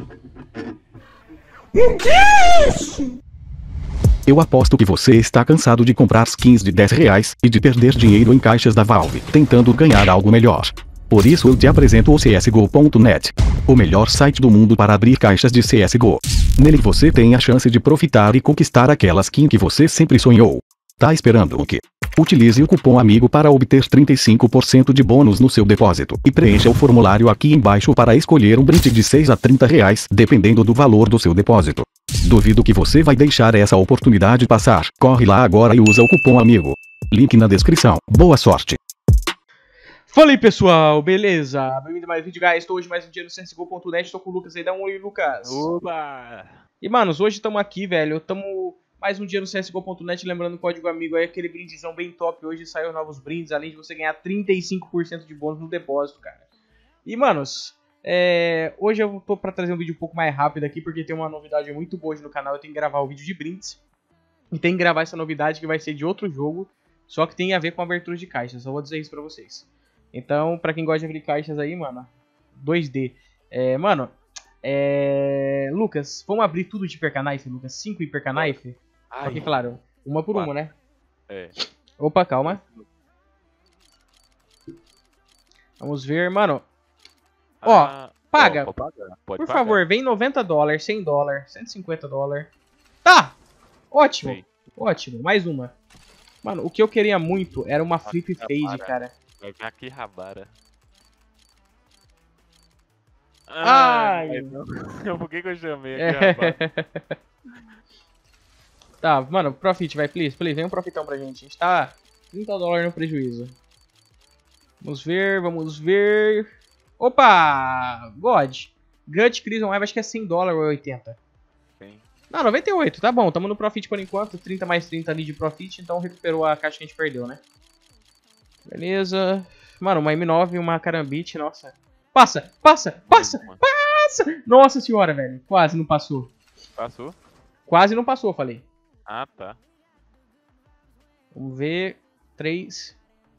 Eu aposto que você está cansado de comprar skins de R$ 10 e de perder dinheiro em caixas da Valve, tentando ganhar algo melhor. Por isso eu te apresento o CSGO.net, o melhor site do mundo para abrir caixas de CSGO. Nele você tem a chance de profitar e conquistar aquela skin que você sempre sonhou. Tá esperando o quê? Utilize o cupom AMIGO para obter 35% de bônus no seu depósito e preencha o formulário aqui embaixo para escolher um brinde de 6 a R$ 30, dependendo do valor do seu depósito. Duvido que você vai deixar essa oportunidade passar. Corre lá agora e usa o cupom AMIGO. Link na descrição. Boa sorte! Fala aí pessoal, beleza? Bem-vindo a mais um vídeo, guys. Estou hoje mais um dia no CSGO.net, tô com o Lucas aí, dá um oi, Lucas. Oba! E manos, hoje estamos aqui, velho, estamos mais um dia no CSGO.net, lembrando o código AMIGO aí, aquele brindezão bem top. Hoje saiu novos brindes, além de você ganhar 35% de bônus no depósito, cara. E manos, hoje eu tô pra trazer um vídeo um pouco mais rápido aqui, porque tem uma novidade muito boa hoje no canal. Eu tenho que gravar o vídeo de brindes e tenho que gravar essa novidade que vai ser de outro jogo, só que tem a ver com abertura de caixas, eu vou dizer isso pra vocês. Então, pra quem gosta de abrir caixas aí, mano, 2D. Lucas, vamos abrir tudo de Hyperknife, Lucas? 5 Hyperknife? Só que, claro, uma por uma, né? É. Opa, calma. Vamos ver, mano. Ó, paga. Por favor, vem $90, $100, $150. Tá! Ótimo, Sim. ótimo. Mais uma. Mano, o que eu queria muito era uma flip fade, cara. Vai vir aqui, Rabara. Ai! Por que eu chamei aqui, Rabara? Tá, mano, profit, vai, please, vem um profitão pra gente. A gente tá $30 no prejuízo. Vamos ver. Opa! God. Gut Crimson Wave, acho que é $100 ou 80. Sim. Não, 98, tá bom, tamo no profit por enquanto. 30 mais 30 ali de profit, então recuperou a caixa que a gente perdeu, né? Beleza. Mano, uma M9 e uma Karambit, nossa. Passa! Nossa senhora, velho. Quase não passou. Passou? Quase não passou, falei. Ah, tá. Vamos ver. 3.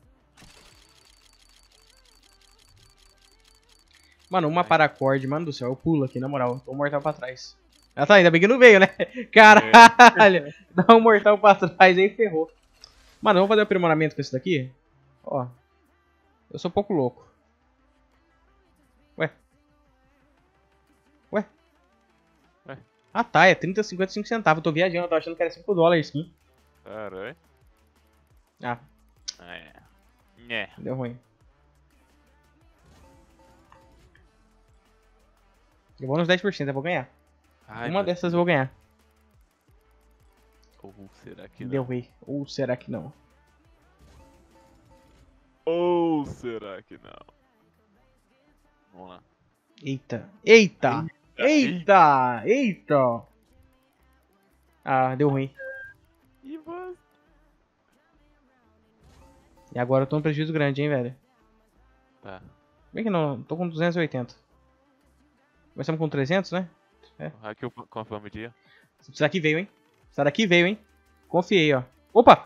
Mano, uma paracorde, mano do céu. Eu pulo aqui, na moral. Tô um mortal pra trás. Ah, tá, ainda bem que não veio, né? Caralho. Dá um mortal pra trás aí, ferrou. Mano, vamos fazer o aprimoramento com esse daqui? Ó. Eu sou um pouco louco. Ué. Ah tá, é 30, 55 centavos. Eu tô viajando, eu tô achando que era $5 sim. Caralho. Ah, É. deu ruim. Eu vou nos 10%, eu vou ganhar. Ai, Uma dessas eu vou ganhar. Ou será que Deu não? ruim. Ou será que não? Ou será que não? Vamos lá. Eita. Ah, deu ruim. E você? E agora eu tô num prejuízo grande, hein, velho. Tá. Bem que não, tô com 280. Começamos com 300, né? Aqui eu confirmo o dia. Isso daqui veio, hein? Isso daqui veio, hein? Confiei, ó. Opa!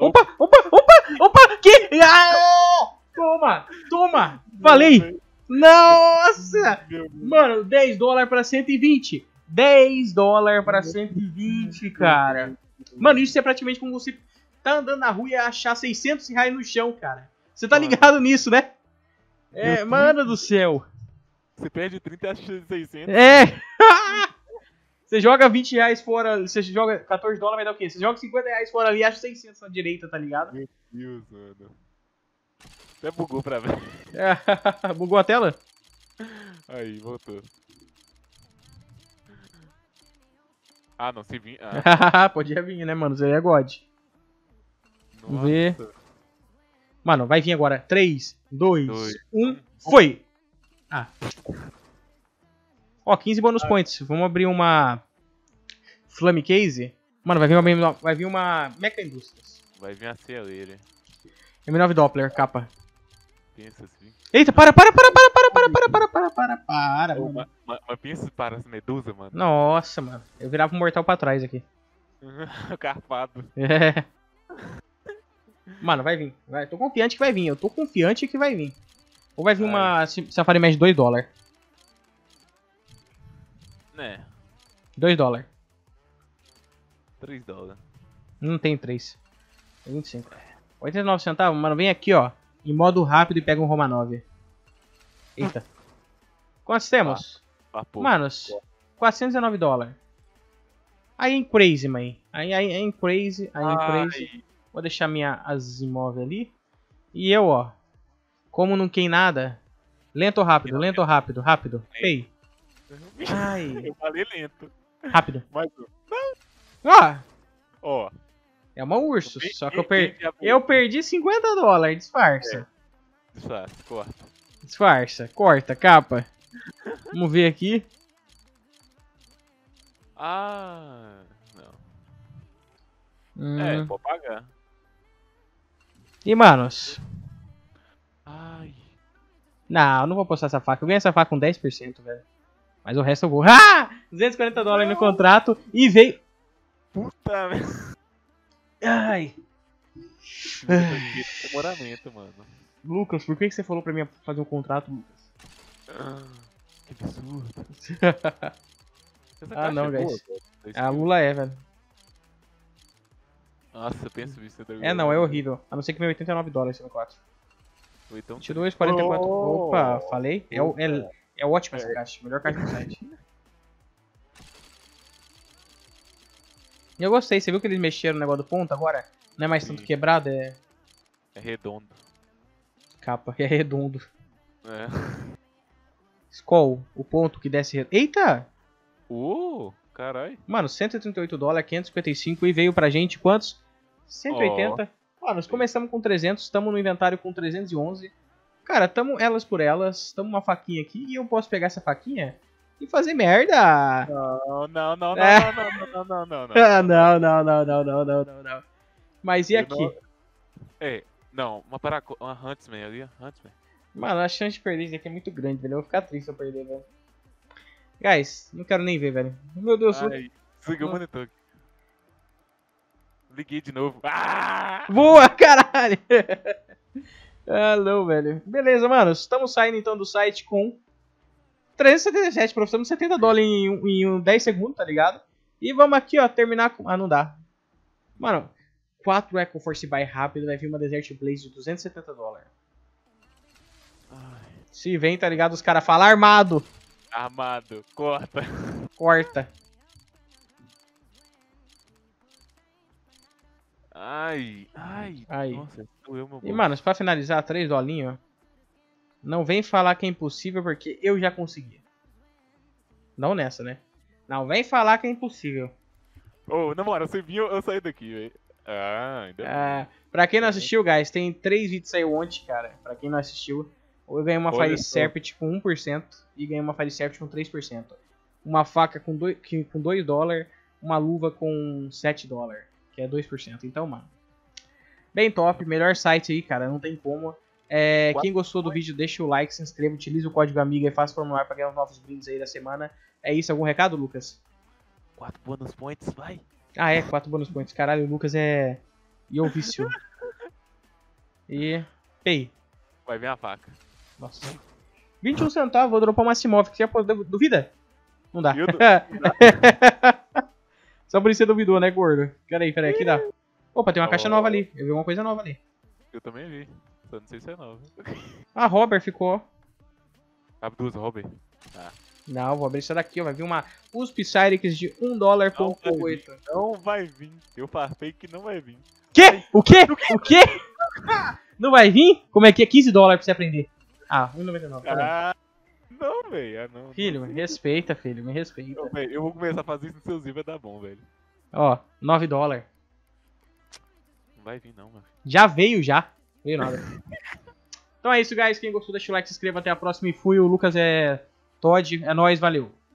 Que? Ah! Toma! Falei! Nossa! Mano, $10 pra 120. $10 pra 120, cara. Mano, isso é praticamente como você tá andando na rua e achar R$600 no chão, cara. Você tá ligado nisso, né? É, mano do céu. Você perde 30 e acha 600. É! Você joga R$20 fora, você joga $14, vai dar o quê? Você joga R$50 fora ali e acha 600 na direita, tá ligado? Meu Deus, mano. Até bugou pra ver. É, bugou a tela? Aí, voltou. Ah, não, se vir. Podia vir, né, mano? Você é God. Vamos ver. Nossa. Mano, vai vir agora. 3, 2, Dois, 1. Foi! Ah. Ó, 15 bonus points. Vamos abrir uma Flame Case. Mano, vai vir uma Mecha Industries. Vai vir a celeira. M9 Doppler, capa. Pensa assim. Eita, para, Ô, mano. mas pensa para as medusas, mano. Nossa, mano. Eu virava um mortal pra trás aqui. Carpado. É. Mano, vai vir. Tô confiante que vai vir. Eu tô confiante que vai vir. Ou vai vir uma Safari Mesh $2. Né, $2. 3 dólares. Não tem 3. Tem 25. 89 centavos, mano. Vem aqui, ó. Em modo rápido e pega um Romanov. Eita. Quantos temos? Manos, $419. Aí em Crazy, man. Aí em Crazy. Aí em Crazy. Vou deixar minha Asimov ali. E eu, ó. Como não tem nada. Lento ou rápido? Lento ou rápido? Rápido. Ei. Ai. Eu falei lento. Rápido. Mais um. Ó. Ó. É uma urso. Só que eu perdi $50. Disfarça. Disfarça, corta. Disfarça. Corta, capa. Vamos ver aqui. Ah, não. É, vou pagar. E, manos. Ai. Não, eu não vou postar essa faca. Eu ganhei essa faca com 10%, velho. Mas o resto eu vou. Ah! $240 no contrato e veio. Puta merda. Ai. Demoramento, mano. Lucas, por que você falou pra mim fazer um contrato, Lucas? Que absurdo. Ah, não, guys. Boa, A Lula é, velho. Nossa, penso isso. É, não, é horrível. A não ser que meu $89 sendo 4. Então, 22, 44. Oh! Opa, falei? Opa. É ótima essa caixa. Melhor caixa do site. E eu gostei. Você viu que eles mexeram no negócio do ponto agora? Não é mais tanto Sim. quebrado, é É redondo. capa, é redondo. É. Skull, o ponto que desce. Eita! Carai. Mano, $138, 555 e veio pra gente quantos? 180. Ó, nós começamos com 300, estamos no inventário com 311. Cara, tamo elas por elas, tamo uma faquinha aqui e eu posso pegar essa faquinha e fazer merda. Não. Ah, não. Mas e aqui? Não, uma Huntsman ali, Huntsman. Mano, a chance de perder isso aqui é muito grande, velho. Eu vou ficar triste se eu perder, velho. Guys, não quero nem ver, velho. Meu Deus. Ai, desligou o monitor. Liguei de novo. Ah! Boa, caralho! Ah, não, velho. Beleza, mano. Estamos saindo então do site com 377, profitamos $70 em 10 segundos, tá ligado? E vamos aqui, ó, terminar com... Ah, não dá. Mano, 4 Eco Force Buy rápido, vai vir uma Desert Blaze de $270. Se vem, tá ligado? Os caras falam armado. Armado, corta. Corta. Ai. Nossa, doeu meu E, bolso. mano, pra finalizar, $3, ó. Não vem falar que é impossível, porque eu já consegui. Não nessa, né? Não vem falar que é impossível. Ô, na moral, você viu, eu saí daqui, velho. Ainda Pra quem não assistiu, guys, tem 3 vídeos que saiu ontem, cara. Pra quem não assistiu, eu ganhei uma Fire Serpent com 1% e ganhei uma Fire Serpent com 3%. Uma faca com $2, uma luva com $7, que é 2%. Então, mano, bem top, melhor site aí, cara, não tem como. Quem gostou do vídeo, deixa o like, se inscreva, utilize o código amiga e faça formulário pra ganhar os novos brindes aí da semana. É isso, algum recado, Lucas? 4 bonus points, vai. 4 bonus points. Caralho, o Lucas é... E eu vício. E... Pay. Vai vir a faca. Nossa. 21 centavos, vou dropar uma Asimov. Você já duvida? Não dá. Só por isso você duvidou, né, gordo? Peraí, aqui dá. Opa, tem uma caixa nova ali. Eu vi uma coisa nova ali. Eu também vi. Só não sei se é nova. Ah, Robert ficou. Abre duas, Robert. Não, vou abrir isso daqui, ó. Vai vir uma USP Cyrix de $1.8. Não vai vir. Eu farpei que não vai vir. Quê? O quê? O quê? Não vai vir? Como é que é? $15 pra você aprender. $1,99. Não, velho. Não, filho, me respeita, filho. Me respeita. Não, véio, eu vou começar a fazer isso no seu vai dar bom, velho. Ó, $9. Não vai vir não, mano. Já veio, já. Veio nada. Então é isso, guys. Quem gostou, deixa o like, se inscreva. Até a próxima e fui. O Lucas é Todd. É nóis, valeu.